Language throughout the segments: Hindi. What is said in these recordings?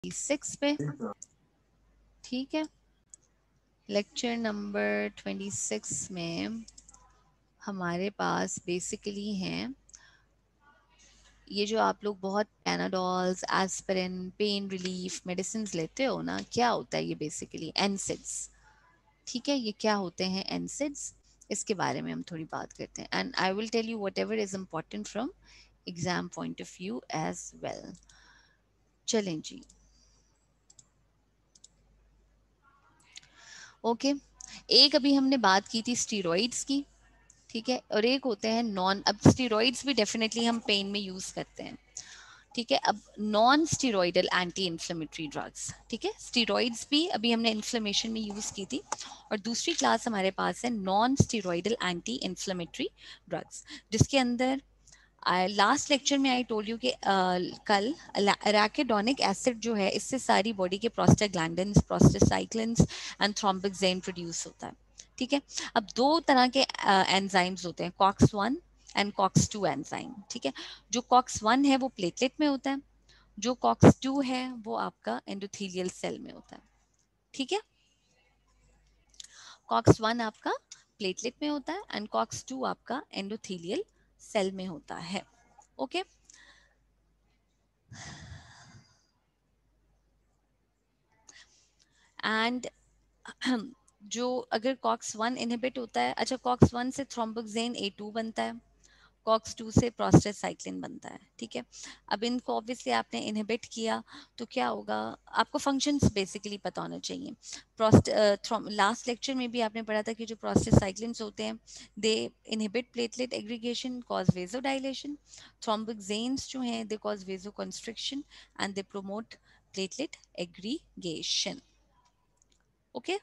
26 पे, ठीक है। लेक्चर नंबर 26 में हमारे पास बेसिकली हैं ये जो आप लोग बहुत Panadols, aspirin, pain relief medicine लेते हो ना, क्या होता है ये बेसिकली एनसिड्स, ठीक है। ये क्या होते हैं एनसिड्स, इसके बारे में हम थोड़ी बात करते हैं and I will tell you whatever is important from exam point of view as well. चलें जी, ओके। एक अभी हमने बात की थी स्टीरॉइड्स की, ठीक है, और एक होते हैं नॉन, अब स्टीरॉइड्स भी डेफिनेटली हम पेन में यूज करते हैं, ठीक है। अब non steroidal anti inflammatory drugs, ठीक है। स्टीरॉइड्स भी अभी हमने इन्फ्लेमेशन में यूज की थी, और दूसरी क्लास हमारे पास है non steroidal anti inflammatory drugs, जिसके अंदर लास्ट लेक्चर में आई टोल्ड यू कि कल एराकिडोनिक एसिड जो है, इससे सारी बॉडी के prostaglandins, prostacyclins and thromboxane produce होता है, ठीक है। अब दो तरह के एंजाइम्स होते हैं, कॉक्स 1 एंड कॉक्स 2 एंजाइम, ठीक है। जो कॉक्स 1 है वो प्लेटलेट में होता है, जो कॉक्स 2 है वो आपका एंडोथेलियल सेल में होता है, ठीक है। कॉक्स 1 आपका प्लेटलेट में होता है एंड कॉक्स 2 आपका एंडोथेलियल सेल में होता है, ओके। एंड जो अगर कॉक्स 1 इनहिबिट होता है, अच्छा कॉक्स 1 से थ्रोम्बोक्सेन A2 बनता है, कॉक्स 2 से प्रोस्टासाइक्लिन बनता है, ठीक है। अब इनको ऑब्वियसली आपने इनहिबिट किया तो क्या होगा, आपको फंक्शंस बेसिकली पता होना चाहिए। लास्ट लेक्चर में भी आपने पढ़ा था कि जो प्रोस्टासाइक्लिन्स होते हैं they inhibit platelet aggregation, cause vasodilation. Thromboxanes जो हैं they cause vasoconstriction and they promote platelet aggregation, okay.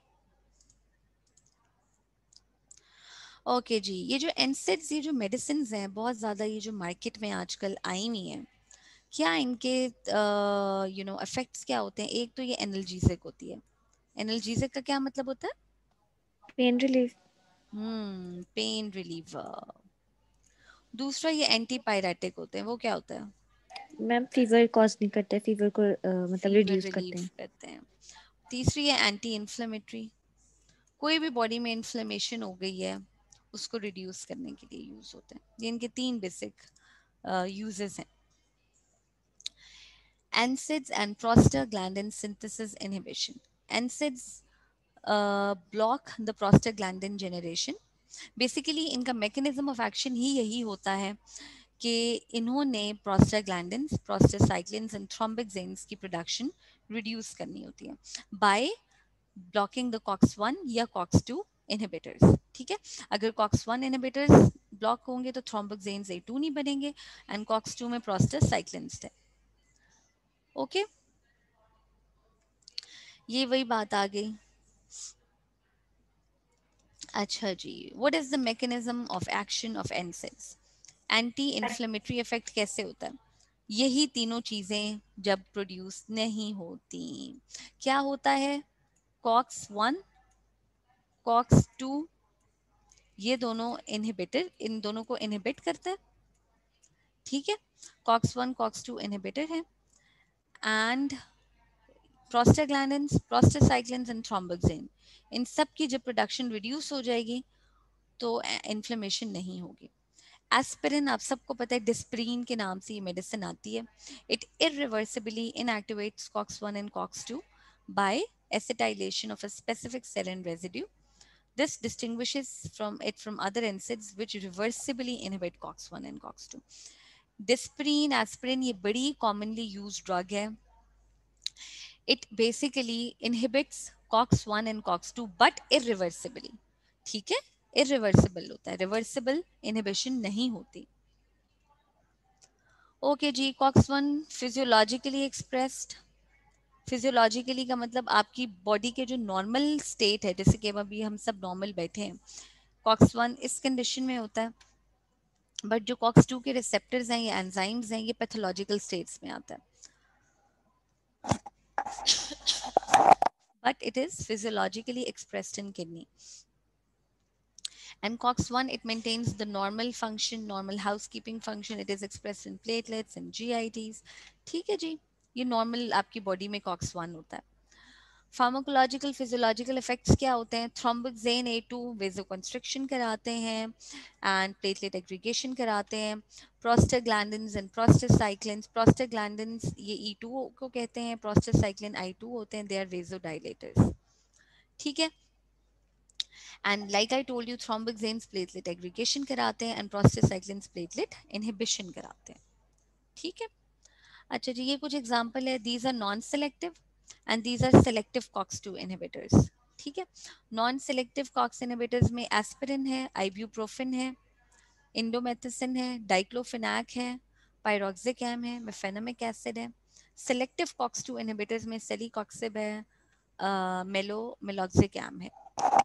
Okay जी, ये जो एनसेड्स, ये जो मेडिसिन हैं बहुत ज़्यादा, ये जो मार्केट में आजकल आई हुई हैं, क्या इनके इफेक्ट्स क्या होते हैं। एक तो ये एनाल्जेसिक होती है, एनाल्जेसिक का क्या मतलब होता है, पेन रिलीफ। Pain reliever. दूसरा ये एंटीपायरेटिक होते हैं, वो क्या होता है, मैम फीवर कॉज नहीं करते, फीवर को मतलब फीवर रिड्यूस करते रिलीफ हैं। करते हैं। तीसरी है एंटी इन्फ्लेमेटरी, कोई भी बॉडी में इन्फ्लेमेशन हो गई है उसको रिड्यूस करने के लिए यूज होते हैं। ये इनके तीन बेसिक यूजेस हैं। NSAIDs and prostaglandin synthesis inhibition. NSAIDs block the prostaglandin generation. Basically इनका मैकेनिज्म ऑफ एक्शन ही यही होता है कि इन्होंने प्रोस्टाग्लैंडिन्स, प्रोस्टासाइक्लिन्स एंड थ्रोम्बोक्सेन्स की प्रोडक्शन रिड्यूस करनी होती है बाय ब्लॉकिंग द कॉक्स 1 या कॉक्स 2 इनहिबिटर्स, ठीक है। अगर कॉक्स 1 इनहिबिटर्स ब्लॉक होंगे तो थ्रोम्बोक्सेन्स A2 नहीं बनेंगे एंड कॉक्स 2 में प्रोस्टासाइक्लिन्स है, ओके। ये वही बात आ गई। अच्छा जी, what is the mechanism of action of NSAIDs, anti inflammatory effect कैसे होता है। यही तीनों चीजें जब प्रोड्यूस नहीं होती, क्या होता है, कॉक्स 1, कॉक्स 2, ये दोनों इनहिबिटर, इन दोनों को इनहिबिट करता है, ठीक है। कॉक्स 1 कॉक्स 2 इनहिबिटर है and prostaglandins, prostacyclins and thromboxane, इन सब की जब प्रोडक्शन रिड्यूस हो जाएगी तो इन्फ्लेमेशन नहीं होगी। एस्पिरिन आप सबको पता है, डिस्प्रीन के नाम से ये मेडिसिन आती है। It irreversibly inactivates COX 1 and COX 2 by acetylation of a specific serine residue. This distinguishes from other NSAIDs which reversibly inhibit COX-1 and COX-2. Disprin, aspirin ये बड़ी commonly used drug है। It basically inhibits COX-1 and COX-2 but irreversibly, ठीक है। irreversible होता है, reversible inhibition नहीं होती, ओके जी। COX-1 फिजियोलॉजिकली एक्सप्रेस्ड, फिजियोलॉजिकली का मतलब आपकी बॉडी के जो नॉर्मल स्टेट है, जैसे कि अभी हम सब नॉर्मल बैठे हैं, COX-1 इस कंडीशन में होता है, बट जो COX-2 के रिसेप्टर्स हैं, ये एंजाइम्स हैं, ये पैथोलॉजिकल स्टेट्स में आता है, but it is physiologically expressed in kidney. And COX-1, it maintains the normal function, normal housekeeping function. It is expressed in platelets and GITs. ठीक है जी, ये नॉर्मल आपकी बॉडी में COX-1 होता है। फार्माकोलॉजिकल फिजियोलॉजिकल इफेक्ट्स क्या होते हैं? थ्रोम्बोक्सेन A2 वेसोकंस्ट्रिक्शन कराते हैं एंड प्लेटलेट एग्रीगेशन कराते हैं। प्रोस्टाग्लैंडिन्स एंड प्रोस्टासाइक्लिन्स, प्रोस्टाग्लैंडिन्स ये E2 को कहते हैं, प्रोस्टासाइक्लिन I2 होते हैं, दे आर वेसोडाइलेटर्स। ठीक है, and like I told you thromboxanes platelet aggregation कराते हैं एंड प्रोस्टासाइक्लिन्स प्लेटलेट इनहिबिशन कराते हैं। ठीक है, अच्छा जी, ये कुछ एग्जांपल है। These are non selective and these are selective COX-2 inhibitors. ठीक है, नॉन सेलेक्टिव COX इनहिबिटर्स में एस्पिरिन है, आइब्यूप्रोफिन है, इंडोमेथिसिन है, डाइक्लोफिनैक है, पायरोक्सिकैम है, मेफेनेमिक एसिड है। सेलेक्टिव COX-2 इनहिबिटर्स में सेलीकॉक्सिब है, मेलोक्सिकैम है।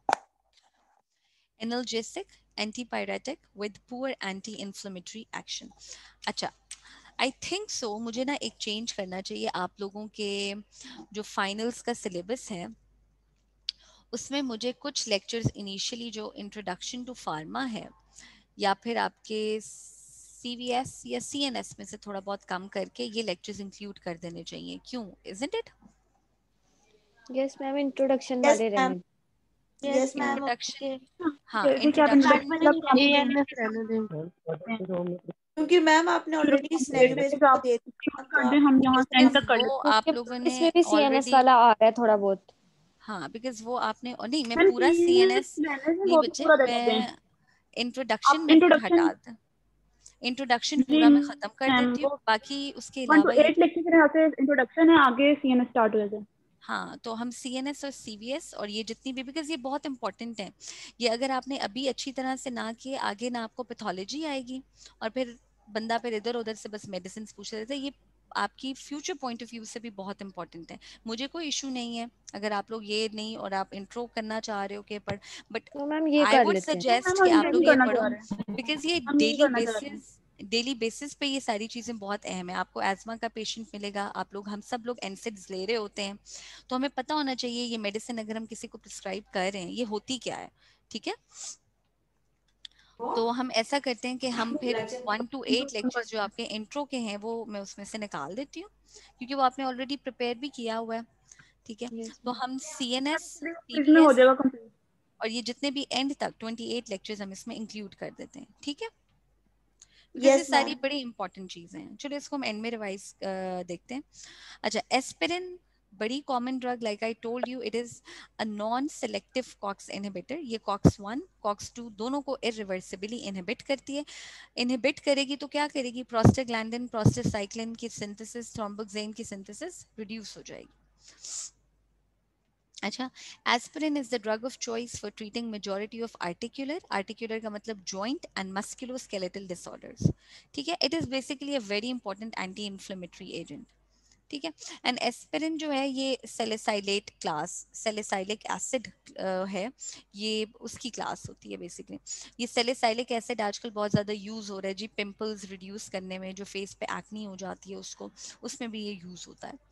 Analgesic, antipyretic with poor anti inflammatory action. अच्छा, आई थिंक सो मुझे ना एक चेंज करना चाहिए। आप लोगों के जो फाइनल्स का सिलेबस है उसमें मुझे कुछ लेक्चर्स इनिशियली जो इंट्रोडक्शन टू फार्मा है या फिर आपके CVS या CNS में से थोड़ा बहुत कम करके ये लेक्चर्स इंक्लूड कर देने चाहिए। क्यों? Isn't it? Yes ma'am, introduction yes वाले मैम, रहने। Yes ma'am. इंट्रोडक्शन, हाँ जैसे कि आप इंट्रोडक्शन, ENS रहने दें, क्योंकि मैम आपने शुरू ऑलरेडी सिलेबस को आप दे दिया, तो कर दें, आप हम यहाँ से एंड बिकॉज तक कर वो लेते आप क्योंकि लोगों ने इसमें भी CNS ऑलरेडी, वाला आ रहा है थोड़ा बहुत। हाँ बिकॉज वो आपने, और नहीं मैं हैं। पूरा CNS मैंने से नहीं वो भी बच्चे, पूरा दे देते हैं। मैं इंट्रोडक्शन आप में फिर इंट्रोडक्शन, हटा दे, इंट्रोडक्शन जी पूरा मैं खत्म कर मैम, देती हूँ, वो बाकी उसके 1 to अलावा ये 8 लेक्चर के यहाँ से इंट्रोडक्शन है, आगे CNS स्टार्ट हो जाते हैं। हाँ तो हम CNS और CVS और ये जितनी भी, बिकॉज ये बहुत इंपॉर्टेंट है, ये अगर आपने अभी अच्छी तरह से ना किए आगे ना आपको पैथोलॉजी आएगी और फिर बंदा फिर इधर उधर से बस मेडिसिन पूछ रहे थे। ये आपकी फ्यूचर पॉइंट ऑफ व्यू से भी बहुत इंपॉर्टेंट है। मुझे कोई इशू नहीं है अगर आप लोग ये नहीं और आप इंट्रो करना चाह रहे हो कि पर, बट तो मैम ये आई कर वुड लेते हैं। सजेस्ट मैम कि हम आप यही लोग ये करना पढ़ो चाह रहे हैं, बिकॉज ये हम यही करना चाह रहे हैं। डेली बेसिस पे ये सारी चीज़ें बहुत अहम है। आपको एजमा का पेशेंट मिलेगा, आप लोग, हम सब लोग एनसिड्स ले रहे होते हैं, तो हमें पता होना चाहिए ये मेडिसिन अगर हम किसी को प्रिस्क्राइब कर रहे हैं ये होती क्या है। ठीक है, तो हम ऐसा करते हैं कि हम फिर 1 to 8 लेक्चर्स जो आपके इंट्रो के हैं वो मैं उसमें से निकाल देती हूँ क्योंकि वो आपने ऑलरेडी प्रिपेयर भी किया हुआ है। ठीक है, यस तो मैम। हम CNS, इसमें हो CVS जाएगा कंप्लीट। और ये जितने भी एंड तक 28 लेक्चर्स हम इसमें इंक्लूड कर देते हैं। ठीक है, बिकॉज ये यस सारी मैम। बड़ी इंपॉर्टेंट चीजें हैं। चलो इसको हम एंड में रिवाइज देखते हैं। अच्छा, एस्पिरिन बड़ी common drug, like I told you it is a non selective COX inhibitor. ये COX-1 COX-2 दोनों को इरिवर्सिबली इनहिबिट करती है। इनहिबिट करेगी तो क्या करेगी? प्रोस्टाग्लैंडिन प्रोस्टासाइक्लिन की सिंथेसिस, थ्रोम्बोक्सेन की सिंथेसिस रिड्यूस हो जाएगी। अच्छा, aspirin is the drug of choice for treating majority of articular का मतलब जॉइंट एंड मस्कुलोस्केलेटल डिसऑर्डर्स। ठीक है, it is basically a very important anti inflammatory agent. ठीक है, एंड एस्पिरिन जो है ये सेलेसाइलेट क्लास, सेलेसाइलिक एसिड है, ये उसकी क्लास होती है बेसिकली। ये सेलेसाइलिक एसिड आजकल बहुत ज़्यादा यूज़ हो रहा है जी, पिंपल्स रिड्यूस करने में, जो फेस पे एक्नी हो जाती है उसको, उसमें भी ये यूज़ होता है।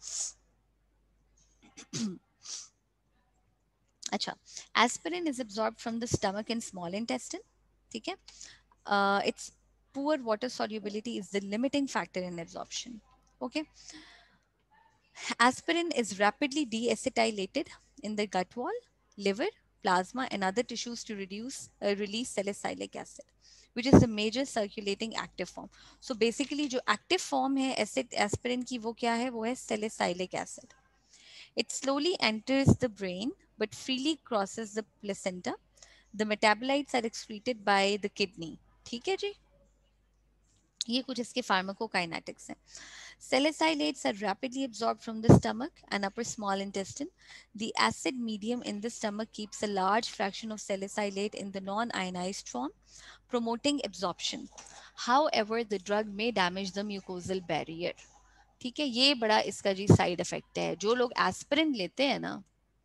अच्छा, aspirin is absorb from the stomach in small intestine. ठीक है, its poor water solubility is the limiting factor in absorption. Okay, aspirin is rapidly deacetylated in the gut wall, liver, plasma, and other tissues to release salicylic acid, which is the major circulating active form. So basically, जो active form है aspirin की वो क्या है? वो है salicylic acid. It slowly enters the brain but freely crosses the placenta. The metabolites are excreted by the kidney. ठीक है जी, ये कुछ इसके फार्माकोकाइनेटिक्स हैं। Salicylates are rapidly absorbed from the stomach and upper small intestine. The acid medium in the stomach keeps a large fraction of salicylate in the non-ionized form, promoting absorption. However, the drug may damage the mucosal barrier. ठीक है, ये बड़ा इसका जी साइड इफेक्ट है। जो लोग एस्पिरिन लेते हैं ना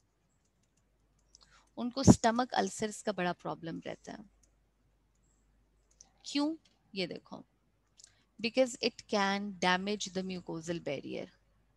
उनको स्टमक अल्सर्स का बड़ा प्रॉब्लम रहता है। क्यों? ये देखो, because it can damage the mucosal barrier.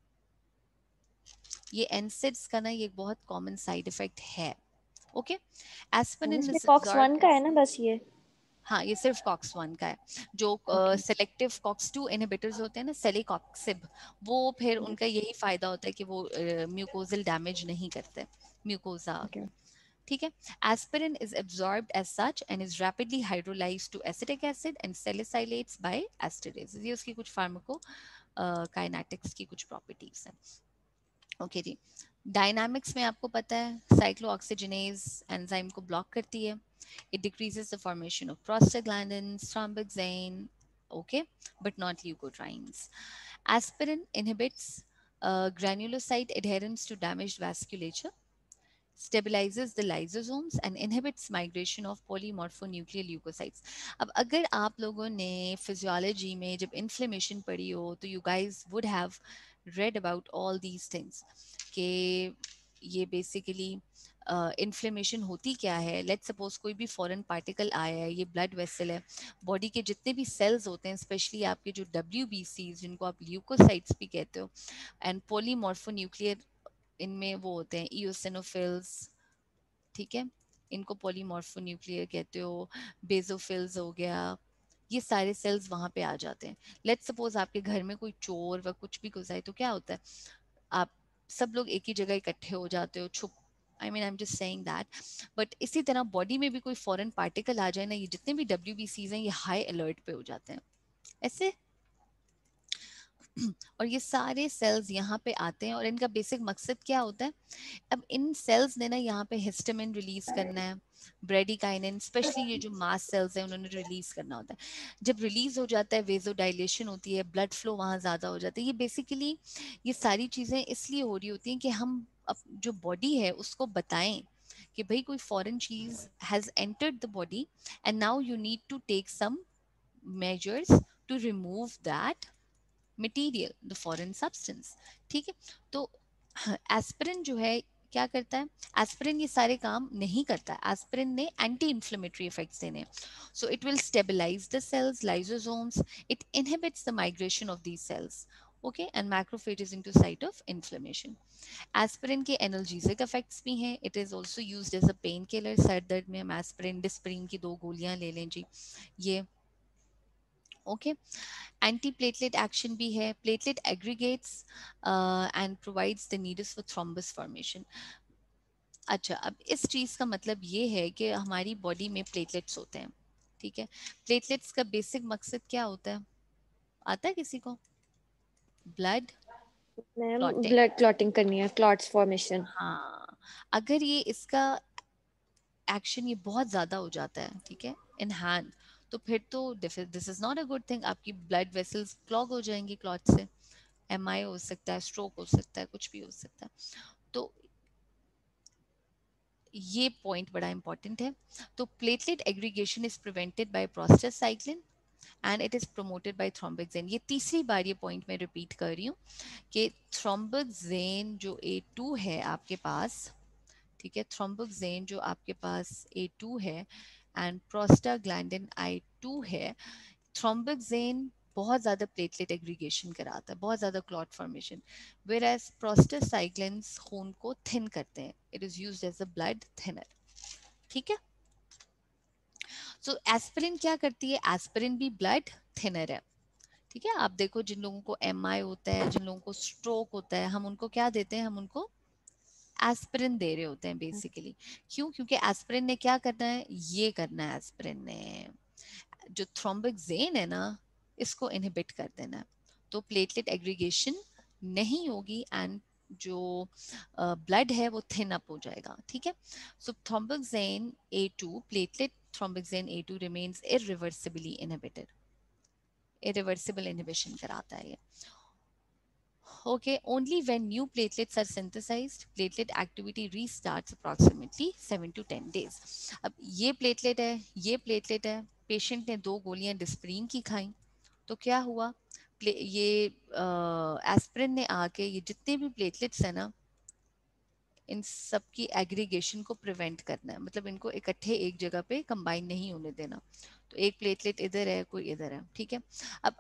ये NSAIDs का ना ये एक बहुत कॉमन साइड इफेक्ट है। ओके, एस्पिरिन इसमें इज COX-1 एब्जॉर्ब्ड, का है ना बस ये। हाँ ये सिर्फ COX-1 का है। जो सेलेक्टिव COX-2 इनहिबिटर्स होते हैं ना, सेलिकॉक्सिब, वो फिर उनका यही फायदा होता है कि वो म्यूकोजल डैमेज नहीं करते म्यूकोजा। ठीक है। Aspirin is absorbed as such and is rapidly hydrolyzed to acetic acid and salicylates by esterase। ये उसकी कुछ फार्माको काइनेटिक्स की कुछ प्रॉपर्टीज हैं। ओके जी। डायनामिक्स में आपको पता है साइक्लोऑक्सीजनेज एंजाइम को ब्लॉक करती है। It decreases the formation of prostaglandins, thromboxane, okay, but not leukotrienes. Aspirin inhibits granulocyte adherence to damaged vasculature, stabilizes the lysosomes and inhibits migration of polymorphonuclear leukocytes. अब अगर आप लोगों ने physiology में जब inflammation पढ़ी हो तो you guys would have read about all these things कि ये basically इन्फ्लेमेशन होती क्या है। लेट्स सपोज कोई भी फॉरेन पार्टिकल आया है, ये ब्लड वेसल है, बॉडी के जितने भी सेल्स होते हैं स्पेशली आपके जो WBC जिनको आप ल्यूकोसाइट्स भी कहते हो एंड पॉलीमॉर्फोन्यूक्लियर, इनमें वो होते हैं इओसिनोफिल्स, ठीक है, इनको पॉलीमॉर्फोन्यूक्लियर कहते हो, बेसोफिल्स हो गया, ये सारे सेल्स वहां पे आ जाते हैं। लेट्स सपोज आपके घर में कोई चोर व कुछ भी घुसा है तो क्या होता है, आप सब लोग एक ही जगह इकट्ठे हो जाते हो, छुप I mean I am just saying that. But इसी तरह बॉडी में भी कोई फॉरेन पार्टिकल आ जाए ना, ये जितने भी WBCs हैं ये हाई अलर्ट पे हो जाते हैं ऐसे। और ये सारे सेल्स यहाँ पे आते हैं और इनका बेसिक मकसद क्या होता है, अब इन सेल्स ने ना यहाँ पे हिस्टामिन रिलीज करना है, ब्रेडिकाइनिन, स्पेशली ये जो मास सेल्स हैं उन्होंने रिलीज करना होता है। जब रिलीज हो जाता है वेजोडाइलेशन होती है, ब्लड फ्लो वहाँ ज्यादा हो जाता है। ये बेसिकली ये सारी चीजें इसलिए हो रही होती हैं कि हम जो बॉडी है उसको बताएं कि भाई कोई फॉरेन चीज has entered the body and now you need to take some measures to remove that material, the foreign substance. ठीक है। तो एस्पिरिन जो है क्या करता है, एस्पिरिन ये सारे काम नहीं करता है, एस्पिरिन ने एंटी इन्फ्लेमेटरी इफेक्ट्स देने। So it will stabilise the cells, lysosomes, it inhibits the migration of these cells, okay, and macrophages into site of inflammation. Aspirin के एनाल्जेसिक इफेक्ट्स भी हैं, it is also used as a pain killer. सर दर्द में हम एस्पिरिन डिस्प्रिन की 2 गोलियां ले लें जी, ये ओके। एंटीप्लेटलेट एक्शन भी है, platelet aggregates and provides the needs for thrombus formation. अच्छा, अब इस चीज का मतलब ये है कि हमारी बॉडी में प्लेटलेट्स होते हैं, ठीक है। प्लेटलेट्स का बेसिक मकसद क्या होता है, आता है किसी को? Blood ma'am clotting. Blood clotting करनी है, क्लॉट्स फॉर्मेशन। हाँ, अगर ये इसका एक्शन ये बहुत ज्यादा हो जाता है, ठीक है, इन हैंड, तो फिर तो this is not a good thing. आपकी ब्लड वेसल्स क्लॉग हो जाएंगी क्लॉट से, MI हो सकता है, स्ट्रोक हो सकता है, कुछ भी हो सकता है। तो ये पॉइंट बड़ा इंपॉर्टेंट है। तो platelet aggregation is prevented by prostacyclin and it is promoted by thromboxane. ये तीसरी बार ये पॉइंट मैं रिपीट कर रही हूँ कि थ्रोम्बोक्सेन जो A2 है आपके पास, ठीक है, थ्रोम्बोक्सेन जो आपके पास A2 है एंड प्रोस्टाग्लैंडिन I2 है, थ्रोम्बोक्सेन बहुत ज्यादा प्लेटलेट एग्रीगेशन कराता है, बहुत ज्यादा clot formation, whereas prostacyclins खून को थिन करते हैं, it is used as a blood thinner. ठीक है। सो एस्पिरिन क्या करती है, एस्पिरिन भी ब्लड थिनर है, ठीक है। आप देखो जिन लोगों को MI होता है, जिन लोगों को स्ट्रोक होता है, हम उनको क्या देते हैं, हम उनको एस्पिरिन दे रहे होते हैं बेसिकली। क्यों? क्योंकि एस्पिरिन ने क्या करना है, ये करना है, एस्पिरिन ने जो थ्रोम्बोक्सेन है ना इसको इनहिबिट कर देना है, तो प्लेटलेट एग्रीगेशन नहीं होगी एंड जो ब्लड है वो थिन अप हो जाएगा। ठीक है। So thromboxane A2, platelet thromboxane A2 remains irreversibly inhibited, irreversible inhibition कराता है ये। Okay, only when new platelets are synthesized, platelet activity restarts approximately 7 to 10 days. अब ये प्लेटलेट है, ये प्लेटलेट है, पेशेंट ने 2 गोलियां डिस्प्रीन की खाई, तो क्या हुआ, ये एस्पिरिन ने आके ये जितने भी प्लेटलेट्स है ना इन सब की एग्रीगेशन को प्रिवेंट करना है, मतलब इनको इकट्ठे एक जगह पे कंबाइन नहीं होने देना। तो एक प्लेटलेट इधर है, कोई इधर है, ठीक है। अब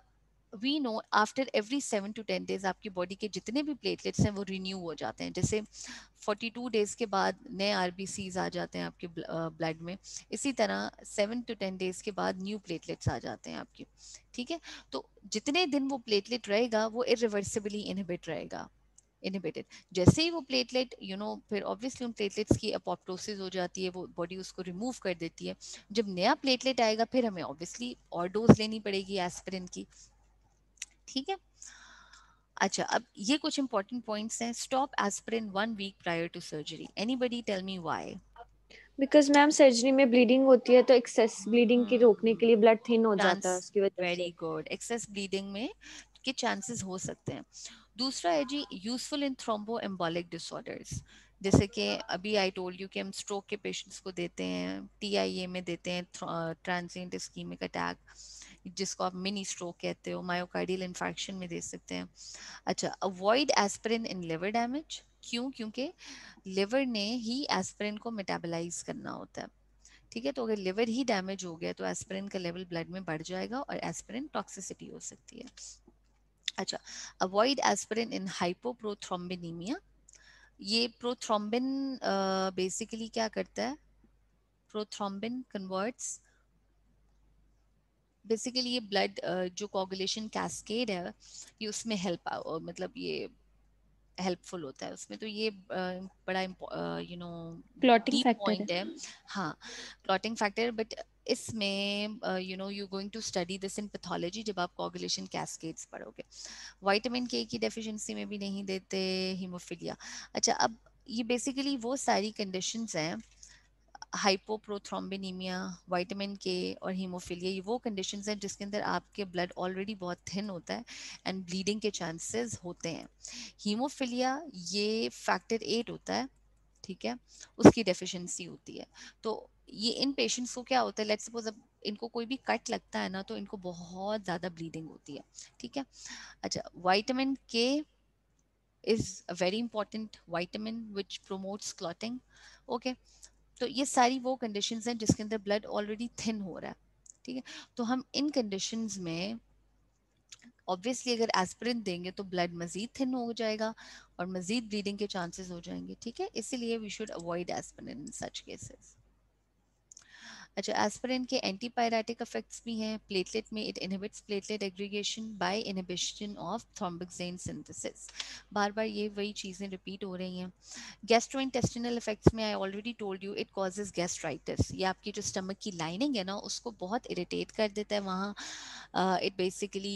we know after every 7 to 10 days आपकी बॉडी के जितने भी प्लेटलेट्स हैं वो रिन्यू हो जाते हैं। जैसे 42 डेज के बाद नए आरबीसीज आ जाते हैं आपके ब्लड में, इसी तरह 7 to 10 days के बाद न्यू प्लेटलेट्स आ जाते हैं आपकी। ठीक है, तो जितने दिन वो प्लेटलेट रहेगा वो इरिवर्सिबली इनहिबिट रहेगा, इनहिबिटेड। जैसे ही वो प्लेटलेट फिर ऑब्वियसली उन प्लेटलेट्स की अपोप्टोसिस हो जाती है, वो बॉडी उसको रिमूव कर देती है। जब नया प्लेटलेट आएगा फिर हमें ऑब्वियसली और डोज लेनी पड़ेगी एस्पिरिन की। ठीक है, अच्छा अब ये कुछ इंपॉर्टेंट पॉइंट्स हैं। Stop aspirin 1 week prior to surgery. Anybody tell me why? Because ma'am surgery में ब्लीडिंग होती है, तो एक्सेस ब्लीडिंग की रोकने के लिए ब्लड थिन हो जाता है चांस, उसकी वजह वेरी से। गुड, एक्सेस ब्लीडिंग में के चांसेस हो सकते हैं। दूसरा है जी useful in thrombo embolic disorders, जैसे कि अभी आई टोल्ड यू कि हम स्ट्रोक के पेशेंट्स को देते हैं, टीआईए में देते हैं, ट्रांसिएंट इस्कीमिक अटैक जिसको आप मिनी स्ट्रोक कहते हो, मायोकार्डियल इन्फेक्शन में दे सकते हैं। अच्छा, avoid aspirin in liver damage. क्यों? क्योंकि लिवर ने ही एस्पिरिन को मेटाबोलाइज करना होता है। ठीक है, तो अगर लिवर ही डैमेज हो गया तो एस्पिरिन का लेवल ब्लड में बढ़ जाएगा और एस्पिरिन टॉक्सिसिटी हो सकती है। अच्छा, अवॉइड एस्पिरिन इन हाइपोप्रोथ्रोम्बिनीमिया। ये प्रोथ्रोम्बिन बेसिकली क्या करता है? प्रोथ्रोम्बिन कन्वर्ट्स बेसिकली ये ब्लड जो कोगुलेशन कैस्केड है ये उसमें मतलब ये हेल्पफुल होता है उसमें। तो ये बड़ा क्लॉटिंग डीप फैक्टर है। पॉइंट है। हाँ, क्लॉटिंग फैक्टर, बट इसमें you going to study this in pathology जब आप कोगुलेशन कैस्केड्स पढ़ोगे। विटामिन के की डेफिशिएंसी में भी नहीं देते, हीमोफिलिया। अच्छा, अब ये बेसिकली वो सारी कंडीशंस हैं, हाइपोप्रोथ्रोम्बिनीमिया, विटामिन के और हीमोफिलिया, ये वो कंडीशंस हैं जिसके अंदर आपके ब्लड ऑलरेडी बहुत थिन होता है एंड ब्लीडिंग के चांसेस होते हैं। हीमोफिलिया ये फैक्टर 8 होता है, ठीक है, उसकी डेफिशिएंसी होती है। तो ये इन पेशेंट्स को क्या होता है, लेट्स सपोज अब इनको कोई भी कट लगता है ना तो इनको बहुत ज़्यादा ब्लीडिंग होती है। ठीक है, अच्छा, विटामिन के is a very important vitamin which promotes clotting. Okay, तो ये सारी वो कंडीशंस हैं जिसके अंदर ब्लड ऑलरेडी थिन हो रहा है। ठीक है, तो हम इन कंडीशंस में ऑब्वियसली अगर एस्पिरिन देंगे तो ब्लड मजीद थिन हो जाएगा और मजीद ब्लीडिंग के चांसेस हो जाएंगे। ठीक है, इसीलिए we should avoid aspirin in such cases. अच्छा, एस्पिरिन के एंटीपायरेटिक इफेक्ट्स भी हैं। प्लेटलेट में it inhibits platelet aggregation by inhibition of thromboxane synthesis. बार बार ये वही चीज़ें रिपीट हो रही हैं। गैस्ट्रोइंटेस्टिनल इफेक्ट्स में I already told you it causes gastritis. ये आपकी जो स्टमक की लाइनिंग है ना उसको बहुत इरिटेट कर देता है वहाँ। It basically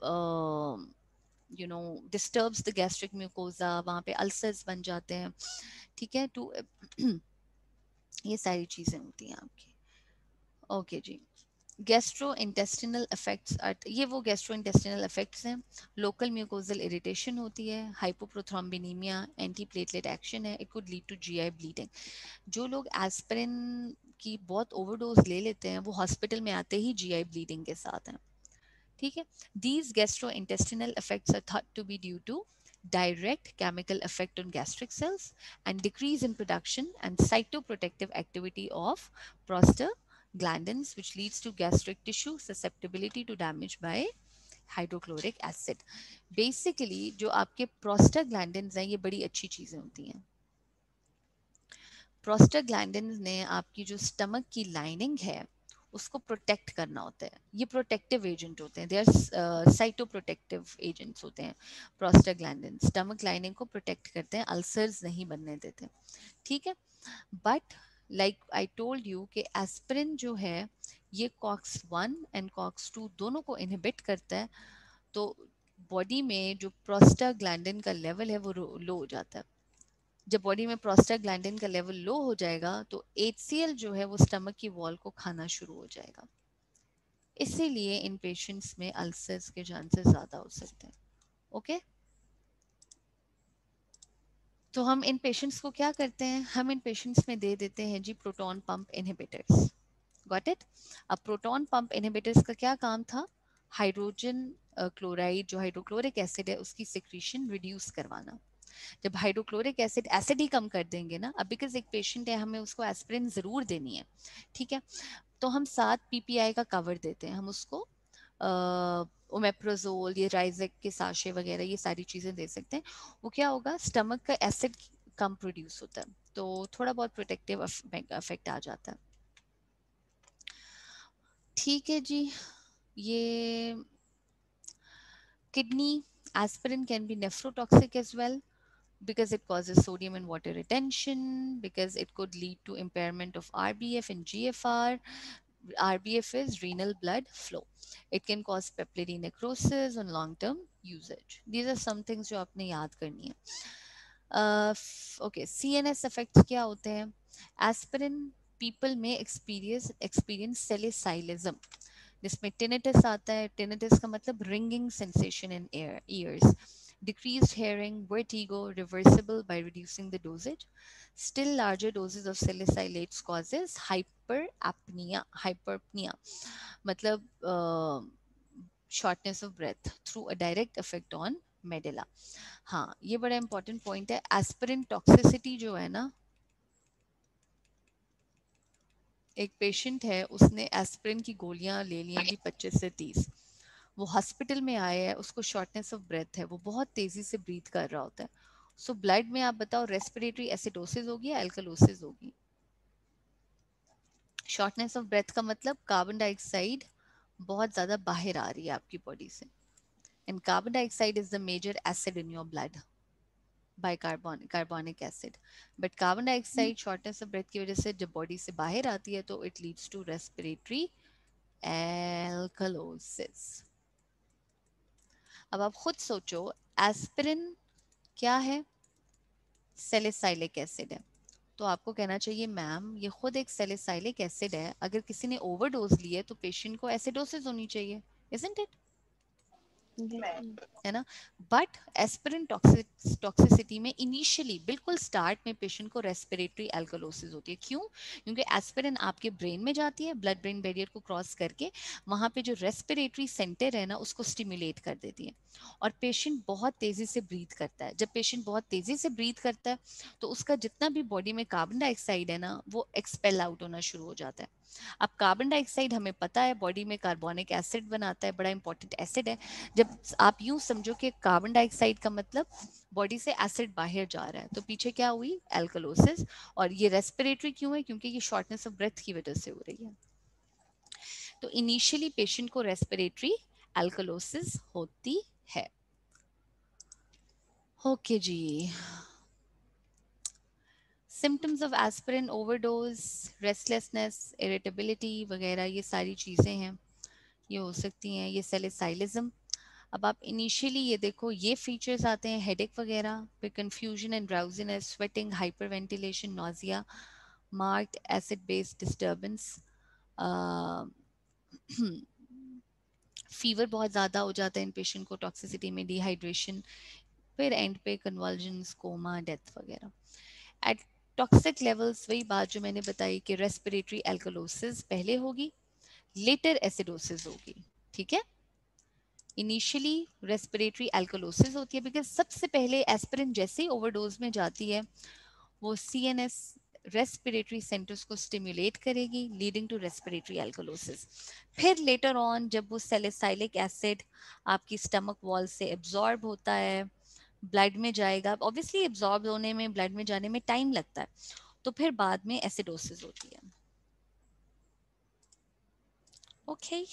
disturbs the gastric mucosa, वहाँ पे अल्सर्स बन जाते हैं। ठीक है, तो ये सारी चीज़ें होती हैं आपकी। ओके जी, गैस्ट्रो इंटेस्टिनल इफेक्ट्स, ये वो गैस्ट्रो इंटेस्टिनल इफेक्ट्स हैं। लोकल म्यूकोजल इरिटेशन होती है, हाइपोप्रोथ्रोम्बिनीमिया, एंटी प्लेटलेट एक्शन है, it could lead to GI bleeding. जो लोग एस्पिरिन की बहुत ओवरडोज ले लेते हैं वो हॉस्पिटल में आते ही जीआई ब्लीडिंग के साथ हैं। ठीक है, these gastrointestinal effects are thought to be due to direct chemical effect on gastric cells and decrease in production and cytoprotective activity of prostaglandins, which leads to gastric tissue susceptibility to damage by hydrochloric acid. Basically जो आपके प्रोस्टाग्लैंडिन्स हैं ये बड़ी अच्छी चीजें होती हैं। प्रोस्टाग्लैंडिन्स ने आपकी जो स्टमक की लाइनिंग है उसको प्रोटेक्ट करना होता है। ये प्रोटेक्टिव एजेंट होते हैं, दे आर साइटोप्रोटेक्टिव एजेंट्स होते हैं। प्रोस्टाग्लैंडिन स्टमक लाइनिंग को प्रोटेक्ट करते हैं, अल्सर्स नहीं बनने देते। ठीक है, but like I told you कि एस्पिरिन जो है ये COX-1 एंड COX-2 दोनों को इनहिबिट करता है, तो बॉडी में जो प्रोस्टाग्लैंडिन का लेवल है वो लो हो जाता है। जब बॉडी में प्रोस्टाग्लैंडिन का लेवल लो हो जाएगा तो HCl जो है वो स्टमक की वॉल को खाना शुरू हो जाएगा। इसीलिए इन पेशेंट्स में अल्सर्स के चांसेस ज्यादा हो सकते हैं। ओके, तो हम इन पेशेंट्स को क्या करते हैं, हम इन पेशेंट्स में दे देते हैं जी proton pump inhibitors. Got it? अब प्रोटॉन पंप इनहिबिटर्स का क्या काम था? हाइड्रोजन क्लोराइड जो हाइड्रोक्लोरिक एसिड है उसकी सिक्रीशन रिड्यूस करवाना। जब हाइड्रोक्लोरिक एसिड एसिड ही कम कर देंगे ना, अब बिकॉज एक पेशेंट है हमें उसको एस्पिरिन जरूर देनी है, ठीक है, तो हम 7 PPI का कवर देते हैं, हम उसको ओमेप्रोजोल, ये राइजेक के साशे वगैरह, ये सारी चीजें दे सकते हैं। वो क्या होगा, स्टमक का एसिड कम प्रोड्यूस होता है, तो थोड़ा बहुत प्रोटेक्टिव इफेक्ट आ जाता है। ठीक है जी। ये kidney, aspirin can be nephrotoxic as well because it causes sodium and water retention, because it could lead to impairment of RBF and GFR. RBF is renal blood flow. It can cause papillary necrosis on long-term usage. These are some things जो आपने याद करनी है. Okay, CNS effects क्या होते हैं? Aspirin people may experience salicylism, जिसमें tinnitus आता है. Tinnitus का मतलब ringing sensation in ears, decreased hearing, vertigo, reversible by reducing the dosage. Still larger doses of salicylates causes hyperapnea. मतलब shortness of breath through a direct effect on medulla. हाँ, ये बड़ा important point है. Aspirin toxicity जो है ना, एक पेशेंट है, उसने एस्पिरिन की गोलियां ले ली हैं जी 25 से 30. वो हॉस्पिटल में आया है, उसको शॉर्टनेस ऑफ ब्रेथ है, वो बहुत तेजी से ब्रीथ कर रहा होता है. सो ब्लड में आप बताओ रेस्पिरेटरी एसिडोसिस होगी या एल्कलोसिस होगी? शॉर्टनेस ऑफ ब्रेथ का मतलब कार्बन डाइऑक्साइड बहुत ज्यादा बाहर आ रही है आपकी बॉडी से, and carbon dioxide is the major acid in your blood by carbonic acid. But carbon dioxide shortness of breath की वजह से जब बॉडी से बाहर आती है तो it leads to respiratory alkalosis. अब आप खुद सोचो, एस्पिरिन क्या है? सैलिसाइलिक एसिड है. तो आपको कहना चाहिए मैम ये खुद एक सैलिसाइलिक एसिड है, अगर किसी ने ओवरडोज ली है तो पेशेंट को एसिडोसिस होनी चाहिए, इजंट इट? है ना? बट एस्पिरिन टॉक्सिसिटी में इनिशियली बिल्कुल स्टार्ट में पेशेंट को रेस्पिरेटरी एल्कलोसिस होती है. क्यों? क्योंकि एस्पिरिन आपके ब्रेन में जाती है, ब्लड ब्रेन बैरियर को क्रॉस करके वहां पे जो रेस्पिरेटरी सेंटर है ना उसको स्टिमुलेट कर देती है, और पेशेंट बहुत तेजी से ब्रीथ करता है. जब पेशेंट बहुत तेजी से ब्रीथ करता है तो उसका जितना भी बॉडी में कार्बन डाइऑक्साइड है ना वो एक्सपेल आउट होना शुरू हो जाता है. अब कार्बन डाइऑक्साइड हमें पता है बॉडी में कार्बोनिक एसिड बनाता है, बड़ा इंपॉर्टेंट एसिड है. जब आप यूं समझो कि कार्बन डाइऑक्साइड का मतलब बॉडी से एसिड बाहर जा रहा है, तो पीछे क्या हुई? एल्कलोसिस. और ये रेस्पिरेटरी क्यों है? क्योंकि ये शॉर्टनेस ऑफ ब्रेथ की वजह से हो रही है. तो इनिशियली पेशेंट को रेस्पिरेटरी एल्कलोसिस होती है. ओके जी. Symptoms of aspirin overdose, restlessness, irritability वगैरह, ये सारी चीजें हैं, ये हो सकती हैं. ये सैलिसाइलिज्म. अब आप इनिशियली ये देखो, ये फीचर्स आते हैं हेडेक वगैरह, फिर confusion and drowsiness, sweating, hyperventilation, nausea, marked acid based disturbance, fever बहुत ज़्यादा हो जाता है इन पेशेंट को, टॉक्सिसिटी में डिहाइड्रेशन, फिर एंड पे कन्वल्जन्स, कोमा, डेथ वगैरह. एट टॉक्सिक लेवल्स वही बात जो मैंने बताई कि रेस्पिरेटरी एल्कलोसिस पहले होगी, लेटर एसिडोसिस होगी. ठीक है? इनिशियली रेस्पिरेटरी एल्कलोसिस होती है बिकॉज सबसे पहले एस्पिरिन जैसे ही ओवरडोज में जाती है वो सीएनएस रेस्पिरेटरी सेंटर्स को स्टिमुलेट करेगी, लीडिंग टू रेस्पिरेटरी एल्कलोसिस. फिर लेटर ऑन जब वो सैलिसाइलिक एसिड आपकी स्टमक वॉल से एब्जॉर्ब होता है, ब्लड में जाएगा, ऑब्वियसली एब्जॉर्ब होने में, ब्लड में जाने में टाइम लगता है, तो फिर बाद में एसिडोसिस होती है. ओके.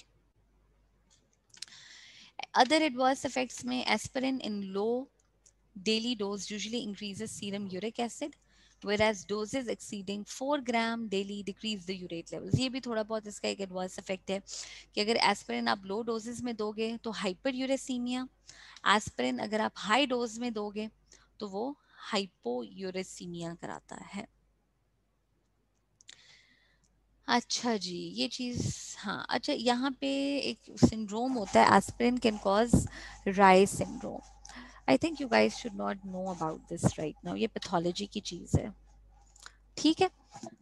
Other adverse effects में aspirin in low daily dose usually increases serum uric acid, whereas doses exceeding 4 gram daily decrease the urate levels. ये भी थोड़ा बहुत इसका एक adverse effect है कि अगर aspirin आप low doses में दोगे तो hyperuricemia, aspirin अगर आप high dose में दोगे तो वो hypouricemia कराता है. अच्छा जी, ये चीज़, हाँ अच्छा, यहाँ पे एक सिंड्रोम होता है, aspirin can cause Reye syndrome. I think you guys should not know about this right now. ये पैथोलॉजी की चीज़ है. ठीक है?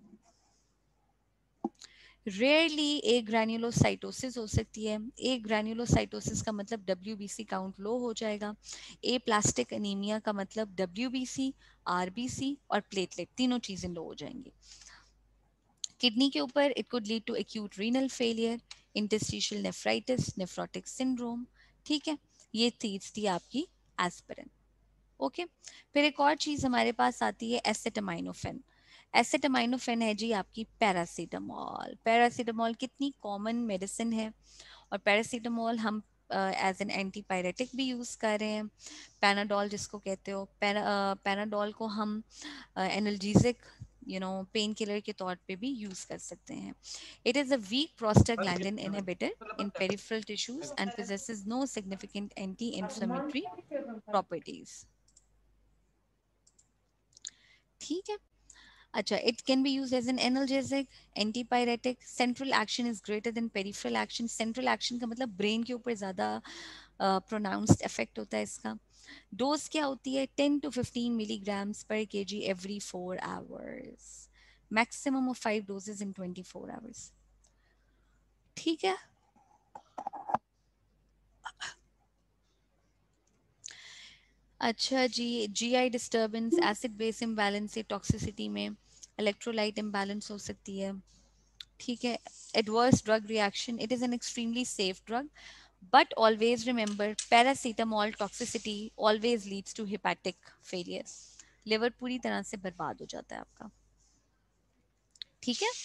रेयरली ए ग्रैन्युलोसाइटोसिस हो सकती है. ए ग्रैन्युलोसाइटोसिस का मतलब WBC काउंट लो हो जाएगा. ए प्लास्टिक एनीमिया का मतलब WBC, RBC और प्लेटलेट तीनों चीज़ें लो हो जाएंगी. किडनी के ऊपर it could lead to acute renal failure, interstitial nephritis, nephrotic syndrome, ठीक है, ये चीज थी आपकी एस्पिरिन। ओके, फिर एक और चीज हमारे पास आती है एसिटामिनोफेन। एसिटामिनोफेन है जी आपकी पैरासीटामोल। पैरासीटामोल कितनी कॉमन मेडिसिन है, और पैरासीटामोल हम एज एन एंटीपायरेटिक भी यूज़ कर रहे हैं। पैनाडोल जिसको कहते हो, पैनाडोल को हम एनाल्जेसिक पेन किलर के तौर पे भी यूज़ कर सकते हैं। It is a weak prostaglandin inhibitor in peripheral tissues and possesses no significant anti-inflammatory properties. ठीक है, अच्छा, it can be used as an analgesic, antipyretic. Central action is greater than peripheral action. Central action का मतलब ब्रेन के ऊपर ज़्यादा प्रोनाउंस्ड इफेक्ट होता है इसका। डोज क्या होती है? 10 to 15 milligrams per kg every 4 hours. Maximum of 5 doses in 24 hours. ठीक है, अच्छा जी, GI disturbance, acid base imbalance से टॉक्सिसिटी में इलेक्ट्रोलाइट इम्बैलेंस हो सकती है। ठीक है, adverse drug reaction, it is an extremely safe drug, but always remember paracetamol toxicity always leads to hepatic failure. Liver पूरी तरह से बर्बाद हो जाता है आपका। ठीक है,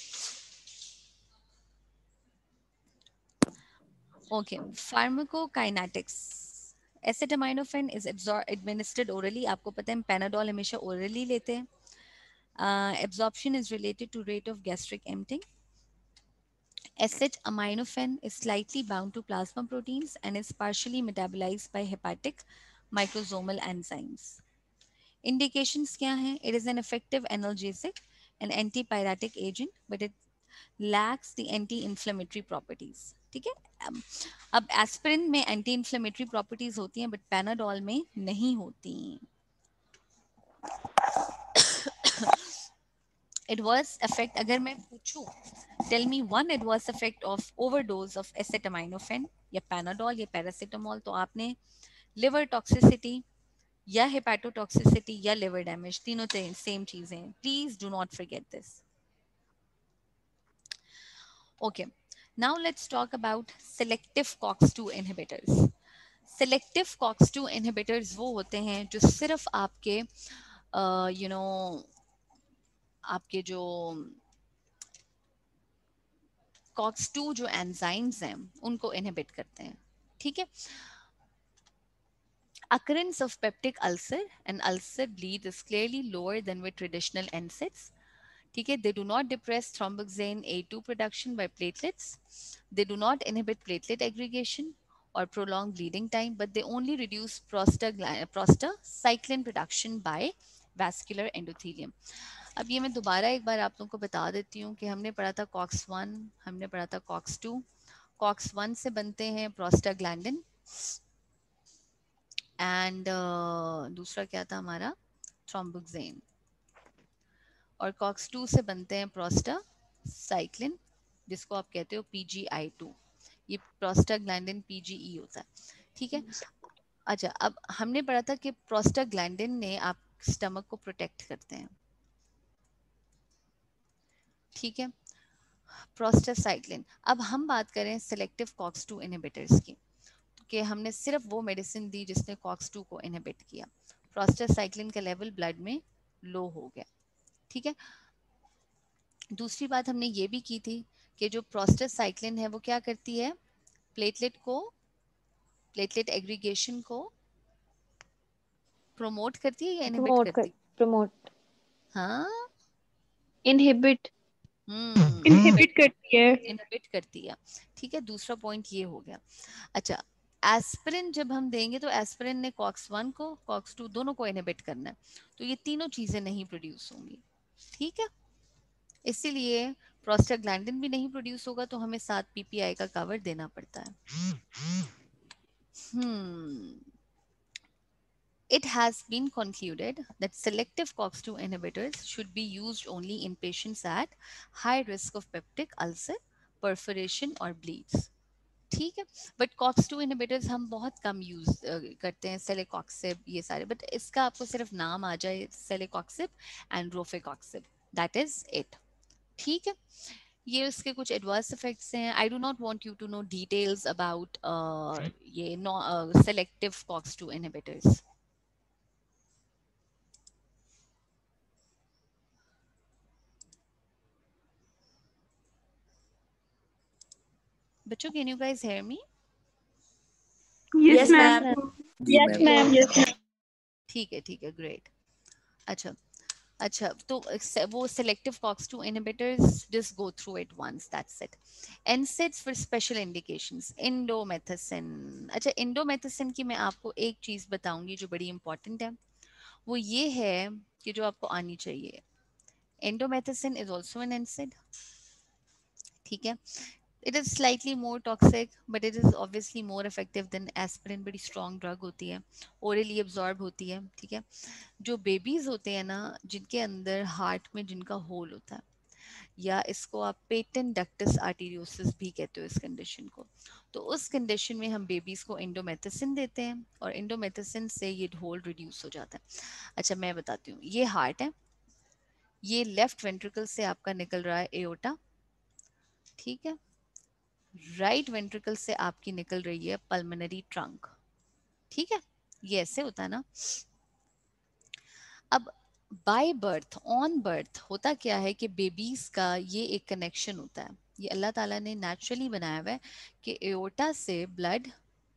okay, pharmacokinetics. Acetaminophen is administered orally। आपको पता है पैनाडोल हमेशा orally लेते हैं। Absorption is related to rate of gastric emptying. Acetaminophen is slightly bound to plasma proteins and is partially metabolized by hepatic microsomal enzymes. Indications क्या हैं? It is an effective analgesic and antipyretic agent, but it lacks the anti-inflammatory properties. ठीक है, अब एस्पिरिन में एंटी इन्फ्लेमेटरी प्रॉपर्टीज होती हैं, बट पैनाडोल में नहीं होती। adverse effect अगर मैं पूछूं, tell me one adverse effect of overdose of acetaminophen या पैनाडोल या पैरासीटामोल, तो आपने लिवर टॉक्सिसिटी या हेपेटोटॉक्सिसिटी या लिवर डैमेज, तीनों सेम चीजें हैं। Please do not forget this. Okay, now let's talk about selective COX-2 inhibitors. Selective COX-2 inhibitors वो होते हैं जो सिर्फ आपके आपके जो COX-2 जो एंजाइम्स हैं उनको इनहिबिट करते हैं। ठीक है, occurrence of peptic ulcer and ulcer bleed is clearly lower than with traditional NSAIDs. ठीक है, they do not depress thromboxane A2 production by platelets, they do not inhibit platelet aggregation or prolong bleeding time, but they only reduce prostacyclin production by vascular endothelium. अब ये मैं दोबारा एक बार आप लोगों को बता देती हूँ कि हमने पढ़ा था COX-1, हमने पढ़ा था COX-2। COX-1 से बनते हैं प्रोस्टाग्लैंडिन एंड दूसरा क्या था हमारा, थ्रोम्बोक्सेन, और COX-2 से बनते हैं प्रोस्टासाइक्लिन जिसको आप कहते हो PGI2। ये प्रोस्टाग्लैंडिन PGE होता है। ठीक है, अच्छा, अब हमने पढ़ा था कि प्रोस्टाग्लैंडिन ने आप स्टमक को प्रोटेक्ट करते हैं। ठीक है, प्रोस्टासाइक्लिन। अब हम बात करें सेलेक्टिव COX-2 इनहिबिटर्स की, कि हमने सिर्फ वो मेडिसिन दी जिसने COX-2 को इनहिबिट किया, प्रोस्टासाइक्लिन का लेवल ब्लड में लो हो गया। ठीक है, दूसरी बात हमने ये भी की थी कि जो प्रोस्टासाइक्लिन है वो क्या करती है, प्लेटलेट एग्रीगेशन को प्रमोट करती है या इनहिबिट करती है? प्रमोट, हाँ, इनहिबिट, इनहिबिट करती है। इनहिबिट करती है। ठीक है, दूसरा पॉइंट ये हो गया। अच्छा, एस्पिरिन जब हम देंगे तो एस्पिरिन ने COX-1 को COX-2 दोनों को इनहिबिट करना है, तो ये तीनों चीजें नहीं प्रोड्यूस होंगी। ठीक है, इसीलिए प्रोस्टाग्लैंडिन भी नहीं प्रोड्यूस होगा, तो हमें 7 PPI का कवर देना पड़ता है। It has been concluded that selective COX-2 inhibitors should be used only in patients at high risk of peptic ulcer, perforation or bleeds. ठीक है, बट COX-2 इनहिबिटर्स हम बहुत कम यूज करते हैं, सेलेकॉक्सिब ये सारे, बट इसका आपको सिर्फ नाम आ जाए celecoxib and rofecoxib, that is it. ठीक है, ये उसके कुछ एडवर्स इफेक्ट्स हैं. I do not want you to know details about ये सेलेक्टिव COX-2 इनहिबिटर्स. बच्चों, can you guys hear me? Yes, Yes, ma'am. ma'am. Yes, ma'am. Yes, ma'am. ठीक है, ग्रेट. अच्छा अच्छा, तो वो selective COX-2 inhibitors, just go through it once, that's it. NSAIDs for special indications, indomethacin. अच्छा, इंडोमेथासिन की मैं आपको एक चीज बताऊंगी जो बड़ी इंपॉर्टेंट है. वो ये है कि जो आपको आनी चाहिए, indomethacin is also an NSAID. ठीक है. It is slightly more toxic, but it is obviously more effective than aspirin. बड़ी strong drug होती है, orally absorb होती है. ठीक है. जो बेबीज होते हैं ना, जिनके अंदर हार्ट में जिनका होल होता है, या इसको आप पेटेंट डक्टस आर्टीरियोसिस भी कहते हो इस कंडीशन को, तो उस कंडीशन में हम बेबीज को इंडोमेथासिन देते हैं और इंडोमेथासिन से ये होल रिड्यूस हो जाता है. अच्छा, मैं बताती हूँ. ये हार्ट है, ये लेफ्ट वेंट्रिकल से आपका निकल रहा है एओर्टा. ठीक है. राइट वेंट्रिकल से आपकी निकल रही है पल्मोनरी ट्रंक. ठीक है. ये ऐसे होता है ना. अब बाय बर्थ, ऑन बर्थ होता क्या है कि बेबीज का ये एक कनेक्शन होता है. ये अल्लाह ताला ने नेचुरली बनाया हुआ है कि एओर्टा से ब्लड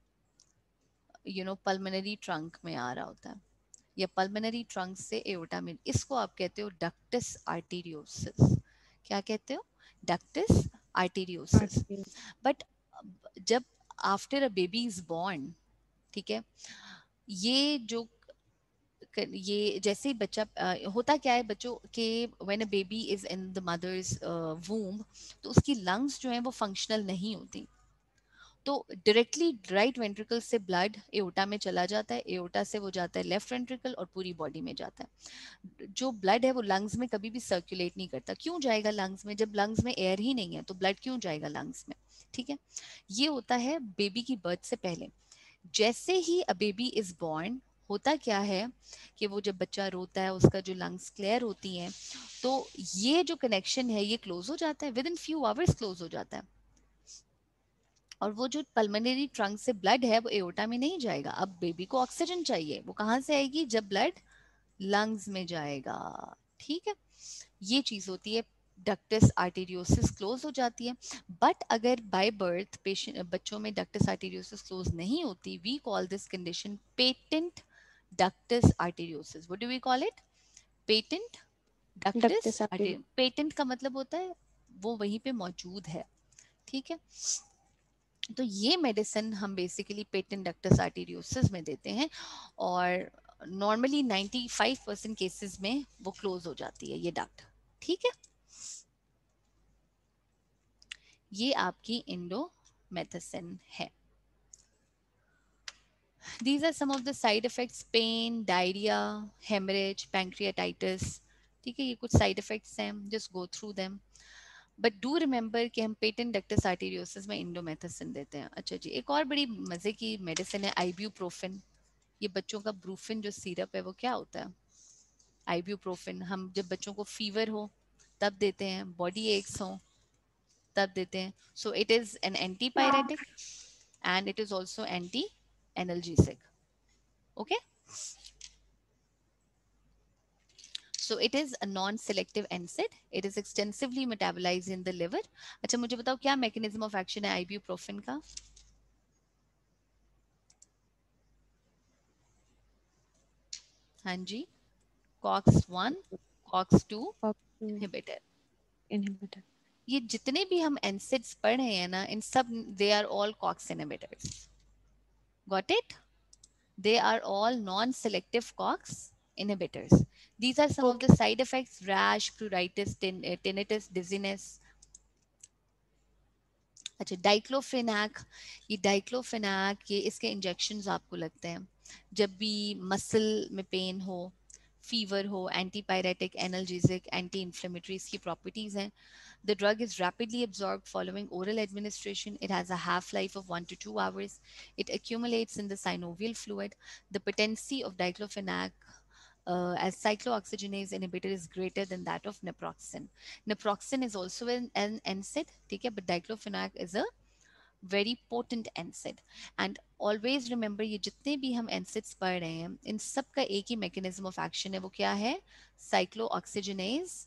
पल्मोनरी ट्रंक में आ रहा होता है, या पल्मोनरी ट्रंक से एओर्टा में. इसको आप कहते हो डक्टस आर्टीरियोसिस. क्या कहते हो? Ductus arteriosus. बट जब after a baby is born, ठीक है, ये जो ये जैसे ही बच्चा होता क्या है बच्चों के, when a baby is in the mother's womb, तो उसकी लंग्स जो है वो फंक्शनल नहीं होती. तो डायरेक्टली राइट वेंट्रिकल से ब्लड एओर्टा में चला जाता है, एओर्टा से वो जाता है लेफ्ट वेंट्रिकल और पूरी बॉडी में जाता है. जो ब्लड है वो लंग्स में कभी भी सर्कुलेट नहीं करता. क्यों जाएगा लंग्स में? जब लंग्स में एयर ही नहीं है तो ब्लड क्यों जाएगा लंग्स में? ठीक है. ये होता है बेबी की बर्थ से पहले. जैसे ही अ बेबी इज बॉर्न, होता क्या है कि वो जब बच्चा रोता है, उसका जो लंग्स क्लियर होती हैं, तो ये जो कनेक्शन है ये क्लोज हो जाता है, within few hours close हो जाता है. और वो जो पल्मोनरी ट्रंक से ब्लड है वो एओर्टा में नहीं जाएगा. अब बेबी को ऑक्सीजन चाहिए, वो कहाँ से आएगी? जब ब्लड लंग्स में जाएगा. ठीक है. ये चीज होती है, डक्टस आर्टेरियोसिस क्लोज हो जाती है. बट अगर बाय बर्थ पेशेंट बच्चों में डक्टस आर्टेरियोसिस क्लोज नहीं होती, we call this condition patent ductus arteriosus. What do we call it? Patent ductus. Patent का मतलब होता है वो वहीं पे मौजूद है. ठीक है. तो ये मेडिसिन हम बेसिकली पेटेंट डक्टस आर्टेरियोसिस में देते हैं, और नॉर्मली 95% केसेस में वो क्लोज हो जाती है ये डक्ट. ठीक है. ये आपकी इंडोमेथासिन है. These are some of the side effects: pain, diarrhea, hemorrhage, pancreatitis. ठीक है, ये कुछ साइड इफेक्ट्स हैं, just go through them. But do remember कि हम पेटेंट डक्टस आर्टेरियोसिस में इंडोमेथासिन देते हैं. अच्छा जी, एक और बड़ी मजे की मेडिसिन है आइब्यूप्रोफिन. ये बच्चों का ब्रूफिन जो सिरप है वो क्या होता है? आइब्यूप्रोफिन हम जब बच्चों को फीवर हो तब देते हैं, बॉडी एक्स हो तब देते हैं. So it is an antipyretic and it is also anti-analgesic. Okay, so it is a non-selective NSAID. It is extensively metabolized in the liver. अच्छा, मुझे बताओ क्या mechanism of action है ibuprofen का? हाँ जी, COX-1, COX-2 inhibitor. ये जितने भी हम NSAIDs पढ़ रहे हैं ना, इन सब they are all COX inhibitors. Got it? They are all non-selective COX inhibitors. These are some of the side effects: rash, pruritus, tinnitus, dizziness. अच्छा, डाइक्लोफेनाक. ये डाइक्लोफेनाक, ये इसके इंजेक्शंस आपको लगते हैं जब भी मसल में पेन हो, फीवर हो. एंटीपायरेटिक, एनाल्जेसिक, एंटी इन्फ्लेमेटरी इसकी प्रॉपर्टीज हैं. The drug is rapidly absorbed following oral administration. It has a half-life of 1 to 2 hours. It accumulates in the synovial fluid. The potency of diclofenac as cyclooxygenase inhibitor is greater than that of naproxen. Naproxen is also an NSAID, ठीक है, but diclofenac is a very potent NSAID. And always remember, ये जितने भी हम NSAIDs पढ़ रहे हैं, इन सब का एक ही mechanism of action है, वो क्या है? Cyclooxygenase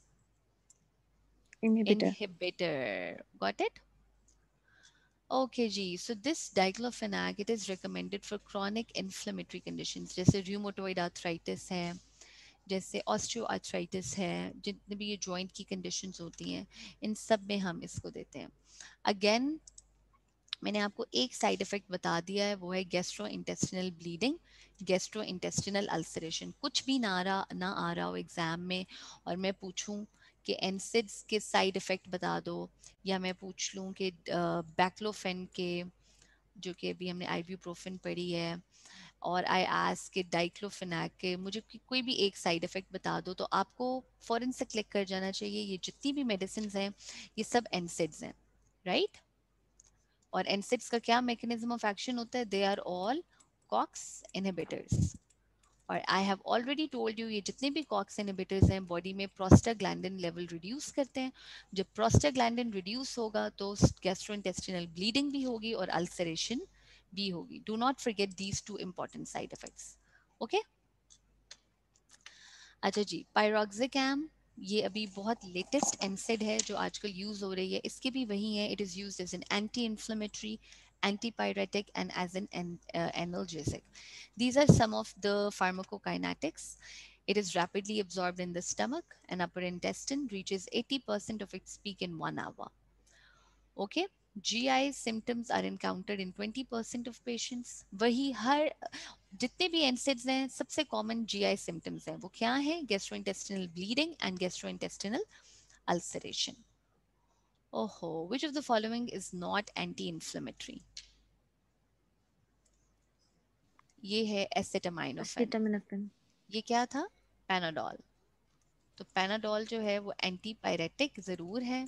inhibitor. Got it? Okay ji, so this diclofenac, it is recommended for chronic inflammatory conditions जैसे rheumatoid arthritis है, जैसे osteoarthritis है, जितने भी ये joint की conditions होती हैं, इन सब में हम इसको देते हैं. Again, मैंने आपको एक साइड इफेक्ट बता दिया है, वो है gastrointestinal bleeding, gastrointestinal ulceration. कुछ भी ना आ रहा हो एग्जाम में और मैं पूछूं कि एनसिड्स के साइड इफेक्ट बता दो, या मैं पूछ लूं कि बैक्लोफेन के, जो कि अभी हमने आइब्यूप्रोफेन पढ़ी है, और आई आस्क के डाइक्लोफेनाक के, मुझे कोई भी एक साइड इफेक्ट बता दो, तो आपको फौरन से क्लिक कर जाना चाहिए ये जितनी भी मेडिसिन हैं ये सब एनसिड्स हैं, राइट? और NSAIDs का क्या मैकेनिज्म ऑफ एक्शन होता है? They are all COX inhibitors. और I have already told you, ये जितने भी कॉक्स इनहिबिटर्स हैं बॉडी में प्रोस्टाग्लैंडिन लेवल रिड्यूस करते हैं. जब प्रोस्टाग्लैंडिन रिड्यूस होगा तो गैस्ट्रोइंटेस्टिनल ब्लीडिंग भी होगी और अल्सरेशन भी होगी. Do not forget these two important side effects. Okay, अच्छा जी, पायरोक्सिकैम, ये अभी बहुत लेटेस्ट एनसेड है जो आजकल यूज हो रही है. इसके भी वही है, it is used as an anti inflammatory, antipyretic and as an analgesic. These are some of the pharmacokinetics. It is rapidly absorbed in the stomach and upper intestine, reaches 80% of its peak in 1 hour. Okay, GI symptoms are encountered in 20% of patients. वही हर जितने भी NSAIDs हैं सबसे कॉमन GI symptoms हैं, वो क्या है? Gastrointestinal bleeding and gastrointestinal ulceration. ओहो, which of the following is not anti-inflammatory? ये है acetaminophen. ये क्या था? पैनाडोल. तो पैनाडोल जो है वो एंटीपायरेटिक जरूर है.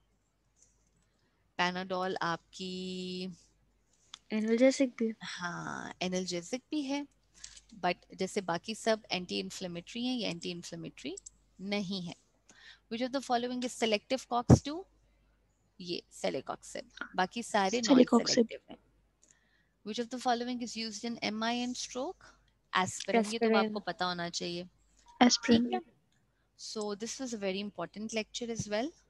पैनाडोल आपकी एनाल्जेसिक भी, हाँ एनाल्जेसिक भी है, बट जैसे बाकी सब एंटी इन्फ्लेमेटरी हैं, ये एंटी इन्फ्लेमेटरी नहीं है. Which of the following is selective COX-2? ये celecoxib. बाकी सारे नॉन सेलेक्टिव हैं. Which of the following is used in MI and stroke? Aspirin. ये तो आपको पता होना चाहिए. Aspirin. So this was a very important lecture as well.